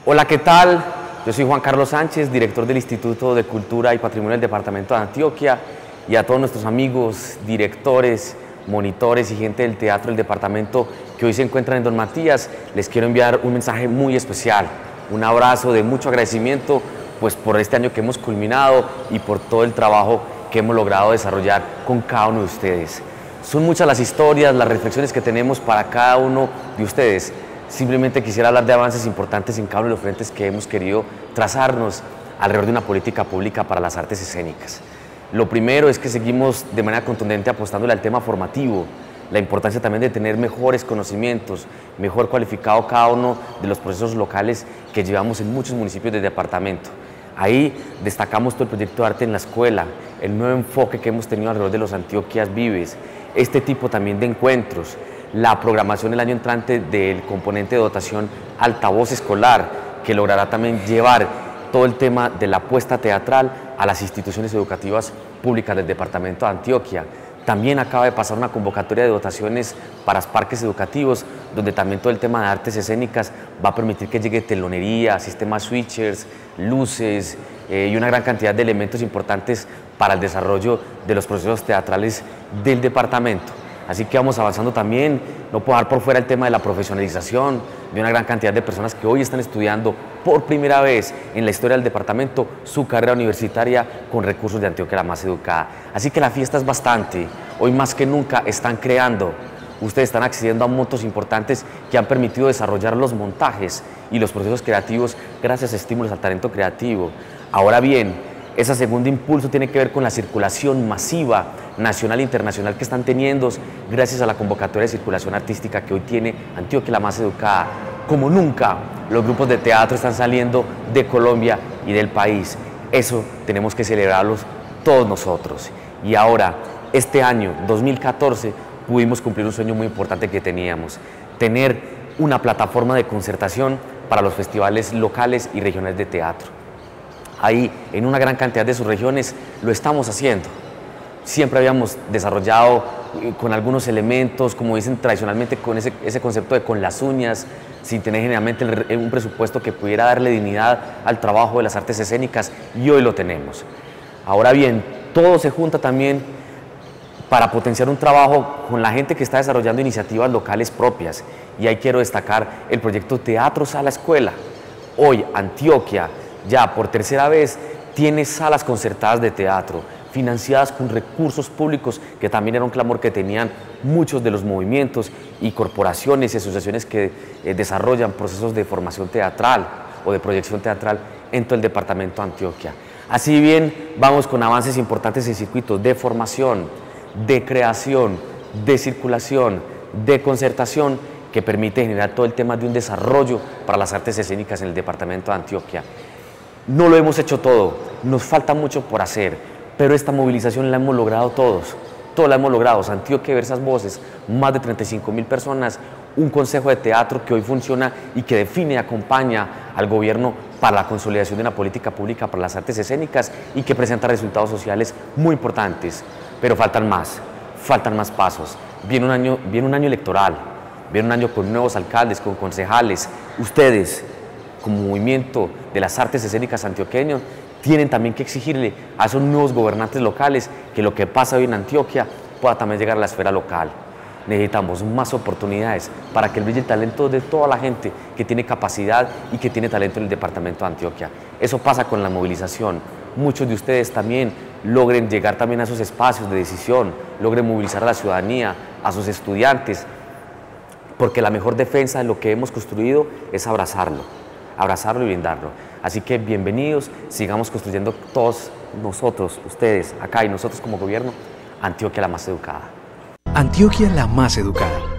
Hola, ¿qué tal? Yo soy Juan Carlos Sánchez, director del Instituto de Cultura y Patrimonio del Departamento de Antioquia, y a todos nuestros amigos, directores, monitores y gente del teatro del departamento que hoy se encuentran en Don Matías, les quiero enviar un mensaje muy especial, un abrazo de mucho agradecimiento pues por este año que hemos culminado y por todo el trabajo que hemos logrado desarrollar con cada uno de ustedes. Son muchas las historias, las reflexiones que tenemos para cada uno de ustedes. Simplemente quisiera hablar de avances importantes en cada uno de los frentes que hemos querido trazarnos alrededor de una política pública para las artes escénicas. Lo primero es que seguimos de manera contundente apostándole al tema formativo, la importancia también de tener mejores conocimientos, mejor cualificado cada uno de los procesos locales que llevamos en muchos municipios del departamento. Ahí destacamos todo el proyecto de arte en la escuela, el nuevo enfoque que hemos tenido alrededor de los Antioquias Vives, este tipo también de encuentros, la programación el año entrante del componente de dotación altavoz escolar, que logrará también llevar todo el tema de la apuesta teatral a las instituciones educativas públicas del departamento de Antioquia. También acaba de pasar una convocatoria de dotaciones para parques educativos, donde también todo el tema de artes escénicas va a permitir que llegue telonería, sistemas switchers, luces y una gran cantidad de elementos importantes para el desarrollo de los procesos teatrales del departamento. Así que vamos avanzando también, no puedo dejar por fuera el tema de la profesionalización de una gran cantidad de personas que hoy están estudiando por primera vez en la historia del departamento su carrera universitaria con recursos de Antioquia la Más Educada. Así que la fiesta es bastante, hoy más que nunca están creando, ustedes están accediendo a montos importantes que han permitido desarrollar los montajes y los procesos creativos gracias a estímulos al talento creativo. Ahora bien, ese segundo impulso tiene que ver con la circulación masiva nacional e internacional que están teniendo gracias a la convocatoria de circulación artística que hoy tiene Antioquia la Más Educada. Como nunca, los grupos de teatro están saliendo de Colombia y del país. Eso tenemos que celebrarlos todos nosotros. Y ahora, este año, 2014, pudimos cumplir un sueño muy importante que teníamos, tener una plataforma de concertación para los festivales locales y regionales de teatro. Ahí, en una gran cantidad de sus regiones, lo estamos haciendo. Siempre habíamos desarrollado con algunos elementos, como dicen tradicionalmente, con ese concepto de con las uñas, sin tener generalmente un presupuesto que pudiera darle dignidad al trabajo de las artes escénicas, y hoy lo tenemos. Ahora bien, todo se junta también para potenciar un trabajo con la gente que está desarrollando iniciativas locales propias, y ahí quiero destacar el proyecto Teatro Sala Escuela. Hoy, Antioquia, ya por tercera vez, tiene salas concertadas de teatro, financiadas con recursos públicos, que también era un clamor que tenían muchos de los movimientos y corporaciones y asociaciones que desarrollan procesos de formación teatral o de proyección teatral en todo el departamento de Antioquia. Así bien, vamos con avances importantes en circuitos de formación, de creación, de circulación, de concertación, que permite generar todo el tema de un desarrollo para las artes escénicas en el departamento de Antioquia. No lo hemos hecho todo, nos falta mucho por hacer, pero esta movilización la hemos logrado todos la hemos logrado. Antioquia, diversas voces, más de 35.000 personas, un consejo de teatro que hoy funciona y que define y acompaña al gobierno para la consolidación de una política pública para las artes escénicas y que presenta resultados sociales muy importantes, pero faltan más pasos. Viene un año electoral, viene un año con nuevos alcaldes, con concejales. Ustedes, como movimiento de las artes escénicas antioqueños, tienen también que exigirle a esos nuevos gobernantes locales que lo que pasa hoy en Antioquia pueda también llegar a la esfera local. Necesitamos más oportunidades para que brille el talento de toda la gente que tiene capacidad y que tiene talento en el departamento de Antioquia. Eso pasa con la movilización. Muchos de ustedes también logren llegar también a esos espacios de decisión, logren movilizar a la ciudadanía, a sus estudiantes, porque la mejor defensa de lo que hemos construido es abrazarlo y brindarlo. Así que bienvenidos, sigamos construyendo todos nosotros, ustedes acá y nosotros como gobierno, Antioquia la Más Educada. Antioquia la Más Educada.